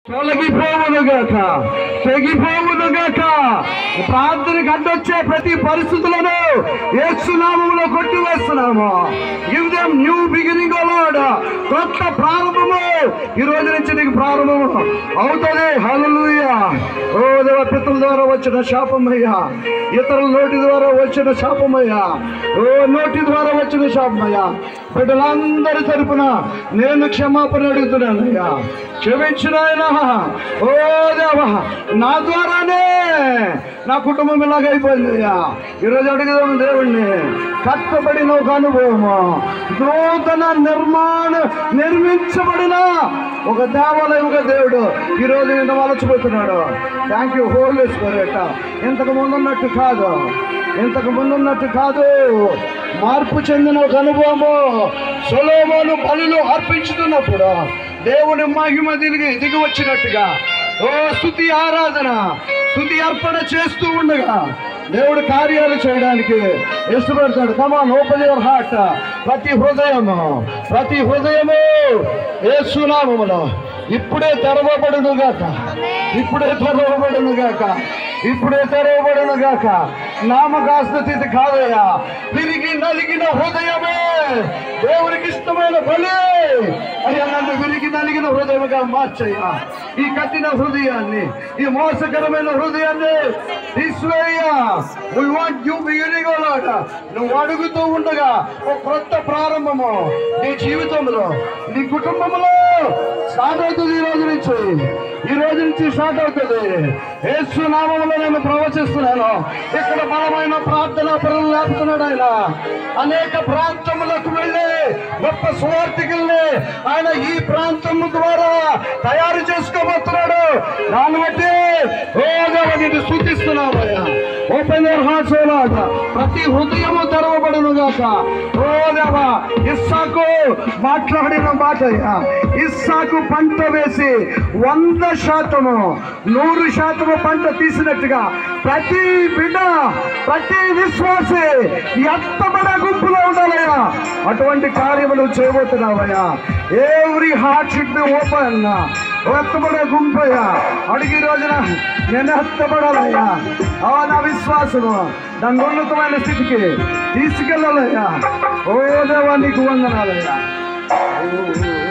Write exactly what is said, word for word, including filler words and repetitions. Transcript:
తొలగిపోవునుగాక తెగిపోవునుగాక. ప్రార్థనకు అడ్డొచ్చే ప్రతి పరిస్థితులను యేసు నామములో కొట్టివేస్తున్నాము. Give them new beginning O Lord. కొత్త ప్రారంభము ఈ రోజు నుంచి నీకు ప్రారంభము అవుతుంది. హల్లెలూయా. ఓ దేవ, పితృల ద్వారా వచ్చిన శాపమయ్యా, ఇతరుల నోటి ద్వారా వచ్చిన శాపమయ్యా, ఓ నోటి ద్వారా వచ్చిన శాపమయ్యా, బిడ్డలందరి తరపున నేను క్షమాపణ అడుగుతున్నానయ్యా. క్షమించినాయన. ఓ దేవా, నా ద్వారానే నా కుటుంబం ఇలాగైపోయింది అయ్యా. ఈరోజు అడుగుదాము దేవుణ్ణి. కట్టబడిన ఒక అనుభవము, నూతన నిర్మాణ నిర్మించబడిన ఒక దేవాలయం, ఒక దేవుడు ఈరోజు నిన్న వలచిపోతున్నాడు. Thank you holy spirit. ఇంతకు ముందున్నట్టు కాదు, ఇంతకు ముందున్నట్టు కాదు. మార్పు చెందిన ఒక అనుభవము. సొలొమోను బలులు అర్పించుతున్నప్పుడు దేవుని మహిమ దిగి దిగి వచ్చినట్టుగా ఓ స్తుతి ఆరాధన, స్తుతి అర్పణ చేస్తూ ఉండగా దేవుడు కార్యాలు చేయడానికి ఇష్టపడతాడు. Come on, open your heart. ప్రతి హృదయము ప్రతి హృదయము యేసు నామములో ఇప్పుడే తెరవబడును గాక, ఇప్పుడే తెరవబడును గాక, ఇప్పుడే తెరవబడును గాక. నామకాస్త స్థితి కాదయ్యా, విరిగి నలిగిన హృదయమే దేవునికి ఇష్టమైన బలి అయ్యా. నన్ను విరిగి నలిగిన హృదయముగా మార్చయ్యా. ఈ కఠిన హృదయాన్ని, ఈ మోసకరమైన హృదయాన్ని తీసివేయ్యా. We want you beginning, O Lord. నువ్వు అడుగుతూ ఉండగా ఒక కొత్త ప్రారంభము నీ జీవితంలో, నీ కుటుంబంలో స్టార్ట్ అవుతుంది. ఈ రోజు నుంచి ఈ రోజు నుంచి స్టార్ట్ అవుతుంది. యేసు నామములో నేను ప్రవచిస్తున్నాను. ఇక్కడ బలమైన ప్రార్థన పనులు లేపుతున్నాడు ఆయన. అనేక ప్రాంతములకు వెళ్ళి గొప్ప సువార్థికుల్ని ఆయన ఈ ప్రాంతము ద్వారా తయారు చేసుకోబోతున్నాడు. దాన్ని బట్టి ఓ దేవా నిన్ను స్తుతిస్తున్నాము అయ్యా. Open your hearts O Lord. ప్రతి హృదయము తెరవబడును గాక. ఓ దేవా, ఇస్సాకు మాట్లాడిన మాట అయ్యా. ఇస్సాకు పంట వేసి వంద శాతము నూరు శాతము పంట తీసినట్టుగా ప్రతి బిడ్డ, ప్రతి విశ్వాసి ఎత్తబడ గుంపులో ఉండాలయ్యా. అటువంటి కార్యములు చేయబోతున్నావయ్యా. Every heart should be open. ఎత్తబడే గుంపయ్యా. అడిగి రోజున నేను ఎత్తబడాలయ్యా. ఆ నా విశ్వాసము దాని ఉన్నతమైన స్థితికి తీసుకెళ్ళాలయ్యా. ఓ దేవా, నీకు వందనాలయ్యా.